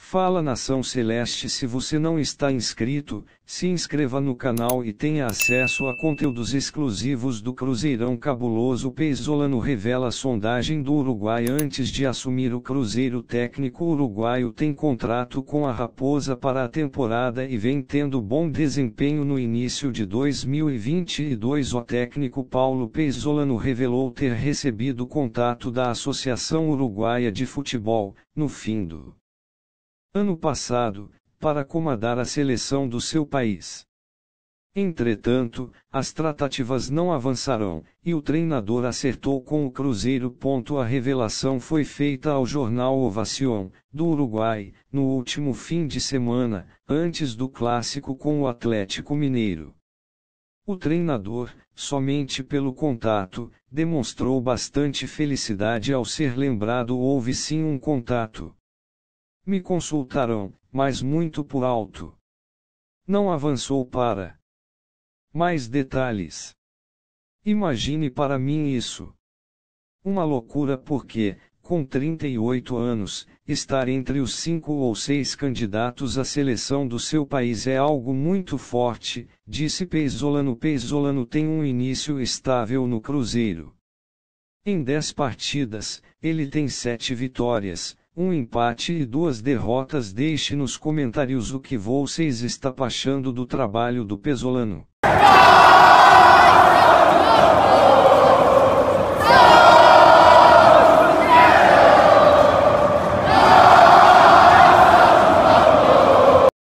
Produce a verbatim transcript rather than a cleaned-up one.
Fala Nação Celeste, se você não está inscrito, se inscreva no canal e tenha acesso a conteúdos exclusivos do Cruzeirão cabuloso. Pesolano revela a sondagem do Uruguai antes de assumir o Cruzeiro. O técnico uruguaio tem contrato com a Raposa para a temporada e vem tendo bom desempenho no início de dois mil e vinte e dois. O técnico Paulo Pesolano revelou ter recebido contato da Associação Uruguaia de Futebol, no fim do ano passado, para comandar a seleção do seu país. Entretanto, as tratativas não avançaram, e o treinador acertou com o Cruzeiro. A revelação foi feita ao jornal Ovación, do Uruguai, no último fim de semana, antes do clássico com o Atlético Mineiro. O treinador, somente pelo contato, demonstrou bastante felicidade ao ser lembrado. Houve sim um contato. Me consultaram, mas muito por alto. Não avançou para mais detalhes. Imagine para mim isso. Uma loucura porque, com trinta e oito anos, estar entre os cinco ou seis candidatos à seleção do seu país é algo muito forte, disse Pesolano. Pesolano tem um início estável no Cruzeiro. Em dez partidas, ele tem sete vitórias, um empate e duas derrotas. Deixe nos comentários o que vocês está achando do trabalho do Pesolano.